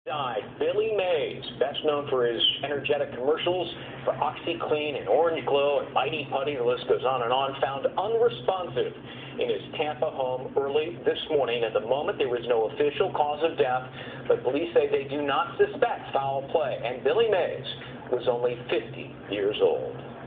Died. Billy Mays, best known for his energetic commercials for OxyClean and Orange Glow and Mighty Putty, the list goes on, found unresponsive in his Tampa home early this morning. At the moment, there was no official cause of death, but police say they do not suspect foul play, and Billy Mays was only 50 years old.